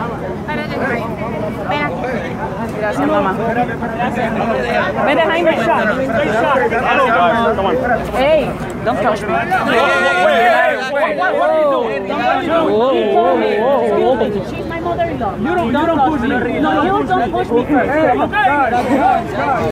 Gracias, mamá. Ven, Jaime, shot. Come on. Hey, don't touch me. What are you doing? She's my mother-in-law. You don't push me. No, you don't push me first.